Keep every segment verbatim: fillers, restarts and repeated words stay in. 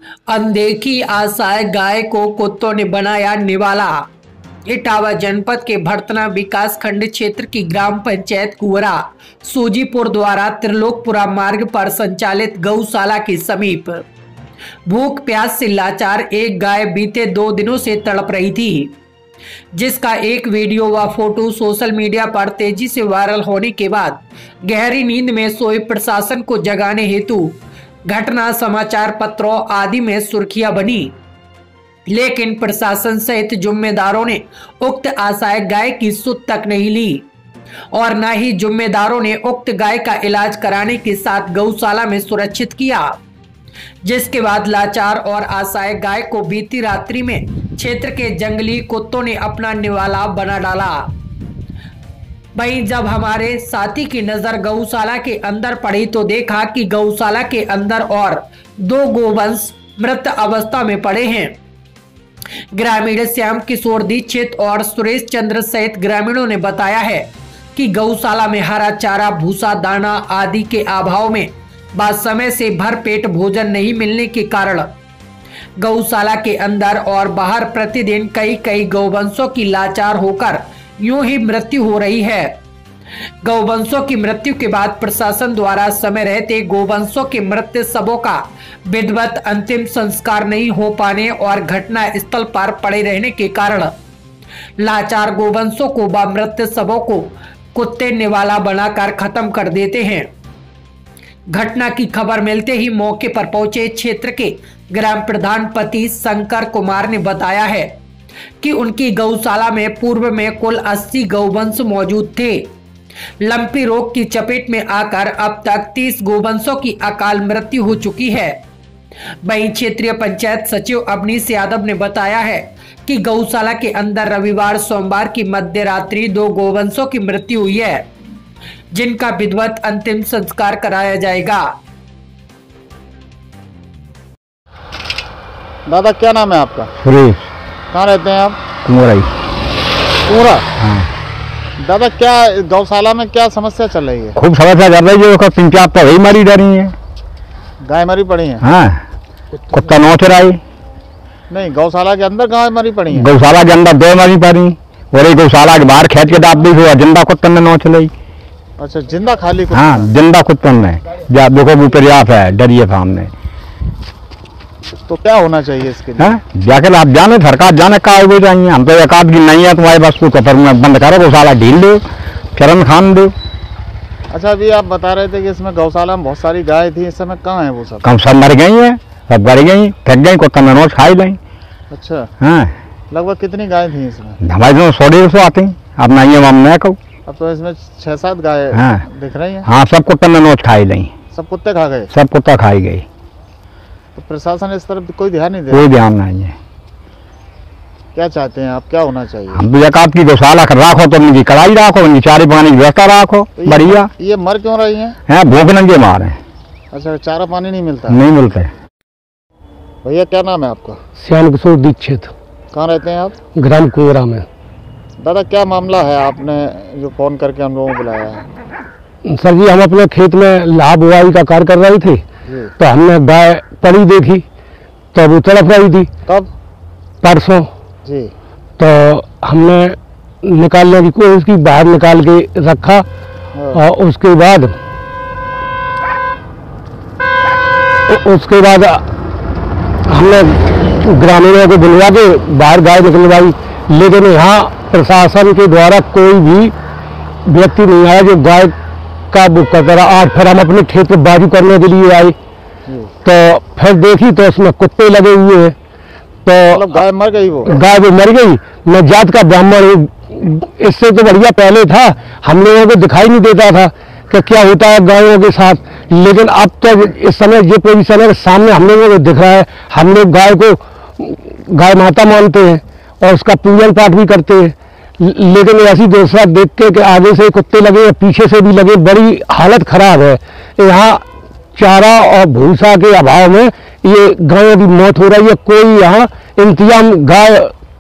अनदेखी आशाएं गाय को कुत्तों ने बनाया निवाला। इटावा जनपद के भड़तना विकास खंड क्षेत्र की ग्राम पंचायत कुवरा सूजीपुर द्वारा त्रिलोकपुरा मार्ग पर संचालित गौशाला के समीप भूख प्यास से लाचार एक गाय बीते दो दिनों से तड़प रही थी, जिसका एक वीडियो व फोटो सोशल मीडिया पर तेजी से वायरल होने के बाद गहरी नींद में सोए प्रशासन को जगाने हेतु घटना समाचार पत्रों आदि में सुर्खियां बनी। लेकिन प्रशासन सहित जिम्मेदारों ने उक्त आशाएं गाय की सुध तक नहीं ली और न ही जिम्मेदारों ने उक्त गाय का इलाज कराने के साथ गौशाला में सुरक्षित किया, जिसके बाद लाचार और आशाएं गाय को बीती रात्रि में क्षेत्र के जंगली कुत्तों ने अपना निवाला बना डाला। वहीं जब हमारे साथी की नजर गौशाला के अंदर पड़ी तो देखा कि गौशाला के अंदर और दो गोवंश मृत अवस्था में पड़े हैं। ग्रामीण श्याम किशोर दीक्षित और सुरेश चंद्र सहित ग्रामीणों ने बताया है कि गौशाला में हरा चारा, भूसा, दाना आदि के अभाव में बाद समय से भरपेट भोजन नहीं मिलने के कारण गौशाला के अंदर और बाहर प्रतिदिन कई कई गौवंशों की लाचार होकर यूं ही मृत्यु हो रही है। गौवंशों की मृत्यु के बाद प्रशासन द्वारा समय रहते गौवंशों के मृत शवों का विधिवत अंतिम संस्कार नहीं हो पाने और घटना स्थल पर पड़े रहने के कारण लाचार गौवंशों को व मृत शवों को कुत्ते निवाला बनाकर खत्म कर देते हैं। घटना की खबर मिलते ही मौके पर पहुंचे क्षेत्र के ग्राम प्रधान पति शंकर कुमार ने बताया है कि उनकी गौशाला में पूर्व में कुल अस्सी गौवंश मौजूद थे। लंपी रोग की चपेट में आकर अब तक तीस गौवंशों की अकाल मृत्यु हो चुकी है। वहीं क्षेत्रीय पंचायत सचिव अवनीश यादव ने बताया है कि गौशाला के अंदर रविवार सोमवार की मध्य रात्रि दो गौवंशों की मृत्यु हुई है, जिनका विधिवत अंतिम संस्कार कराया जाएगा। दादा क्या नाम है आपका? सुरेश। कहाँ रहते हैं आप? कुमरा। कुमरा? हाँ। दादा क्या गौशाला में क्या समस्या चल रही है? खूब समस्या चल रही है, तीन चार तो वही मरी डरी है, गाय मरी पड़ी है। हाँ, कुत्ता नोच रहा है। नहीं, गौशाला के अंदर गाय मरी पड़ी है? गौशाला के अंदर दो मरी पड़ी और एक गौशाला के बाहर खेत के दाब दी हुआ जिंदा कुत्तन ने नोच ली। अच्छा, जिंदा खाली कुत्ता? हाँ, जिंदा कुत्तन ने। जा देखो विपर्यास है, डरिए सामने। तो क्या होना चाहिए इसके लिए? हाँ, जाके आप जाने सरकार जाने का हो जाइए, हम तो एक आध की नहीं है तुम्हारे बस को कतर में बंद करो, गौशाला ढील दो, चरण खान दो। अच्छा, अभी आप बता रहे थे कि इसमें गौशाला में बहुत सारी गाय थी, इस समय कहाँ है वो सब? कम सब मर गई है, सब मर गई, थक गई, कुत्ता ने नोच खाई गई। अच्छा। हाँ। लगभग कितनी गाय थी इसमें? हमारे तो सौ डेढ़ सौ आती, अब नहीं है, हम नहीं कहूँ। अब तो इसमें छह सात गाय हाँ दिख रही हैं। हाँ, सब कुत्ता ने नोच खाई गई। सब कुत्ते खा गए? सब कुत्ता खाई गई। तो प्रशासन इस तरफ कोई ध्यान नहीं दे? कोई ध्यान नहीं है। क्या चाहते हैं आप, क्या होना चाहिए? हम तो एक की गौशाला राखो, तो उनकी कड़ाई राखो, उनकी चारे पानी की व्यवस्था राखो, तो बढ़िया। ये मर क्यों रही है? है भूख नंगे मारे। अच्छा, चारा पानी नहीं मिलता? नहीं मिलते। भैया क्या नाम है आपका? श्याम किशोर दीक्षित। कहाँ रहते हैं आप? ग्राम कुवरा में। दादा क्या मामला है, आपने जो फोन करके हम लोगों को बुलाया है? सर जी, हम अपने खेत में लाभ बुआई का कार्य कर रहे थे, तो हमने गाय पड़ी देखी तो वो तड़प रही थी। कब? परसों जी। तो हमने निकालने की कोशिश की, बाहर निकाल के रखा और उसके बाद उसके बाद हमने ग्रामीणों को बुलवा के बाहर गाय निकलवाई, लेकिन यहाँ प्रशासन के द्वारा कोई भी व्यक्ति नहीं आया जो गाय का बुक करता रहा। आज फिर हम अपने खेत में बाजू करने के लिए आए तो फिर देखी तो उसमें कुत्ते लगे हुए हैं। तो मतलब गाय मर गई? वो गाय वो मर गई। मैं जात का ब्राह्मण, इससे तो बढ़िया पहले था, हम लोगों को दिखाई नहीं देता था कि क्या होता है गायों के साथ, लेकिन अब तो इस समय ये पोजीशन है सामने हम लोगों को दिख रहा है। हम लोग गाय को गाय माता मानते हैं और उसका पूजन पाठ भी करते हैं, लेकिन ऐसी दूसरा देख के कि आगे से कुत्ते लगे, पीछे से भी लगे, बड़ी हालत खराब है। यहाँ चारा और भूसा के अभाव में ये गायों की मौत हो रही है। कोई यहाँ इंतजाम गाय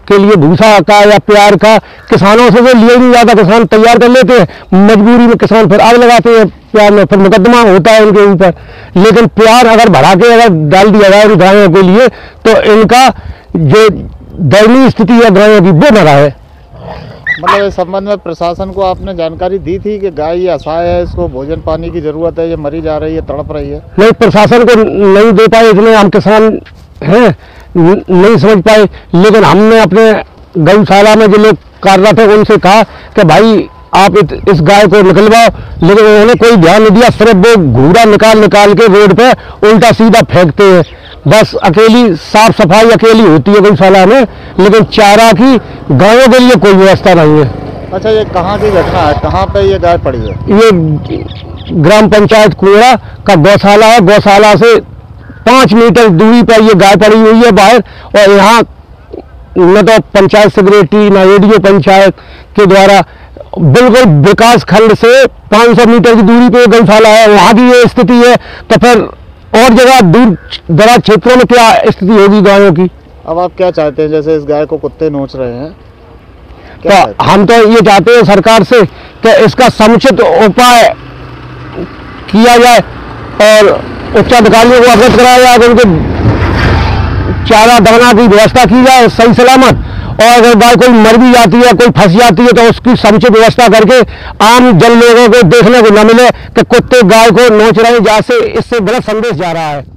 के लिए भूसा का या प्यार का किसानों से तो लिया ही नहीं जाता, किसान तैयार कर लेते हैं, मजबूरी में किसान फिर आग लगाते हैं प्यार में, फिर मुकदमा होता है इनके ऊपर। लेकिन प्यार अगर बढ़ा के अगर डाल दिया जाए गायों के लिए तो इनका जो दयनीय स्थिति है गायों की वो न रहे। मतलब इस संबंध में प्रशासन को आपने जानकारी दी थी कि गाय ये असहाय है, इसको भोजन पानी की जरूरत है, ये मरी जा रही है, तड़प रही है? नहीं, प्रशासन को नहीं दे पाए, इतने हम किसान हैं नहीं समझ पाए। लेकिन हमने अपने गौशाला में जो लोग कार्यरत थे उनसे कहा कि भाई आप इत, इस गाय को निकलवाओ, लेकिन उन्होंने कोई ध्यान नहीं दिया। सिर्फ वो घूरा निकाल निकाल के रोड पे उल्टा सीधा फेंकते हैं। बस अकेली साफ सफाई अकेली होती है गौशाला में, लेकिन चारा की गायों के लिए कोई व्यवस्था नहीं है। अच्छा, ये कहाँ की घटना है, कहाँ पे ये गाय पड़ी है? ये ग्राम पंचायत कुएरा का गौशाला है। गौशाला से पाँच मीटर दूरी पर ये गाय पड़ी हुई है बाहर, और यहाँ न तो पंचायत सेक्रेटरी न रेडियो पंचायत के द्वारा, बिल्कुल विकास खंड से पाँच सौ मीटर की दूरी पे गौशाला है, वहाँ की ये स्थिति है, तो फिर और जगह दूर दराज क्षेत्रों में क्या स्थिति होगी गायों की? अब आप क्या चाहते हैं, जैसे इस गाय को कुत्ते नोच रहे हैं, तो हम तो ये चाहते हैं सरकार से कि इसका समुचित उपाय किया जाए और उच्च अधिकारियों को अवगत कराया जाए, उनके चारा दाना की व्यवस्था की जाए सही सलामत। और अगर गाय कोई मर भी जाती है, कोई फंस जाती है, तो उसकी समुचित व्यवस्था करके आम जन लोगों को देखने को न मिले कि कुत्ते गाय को नोच रहे हैं, जैसे इससे गलत संदेश जा रहा है।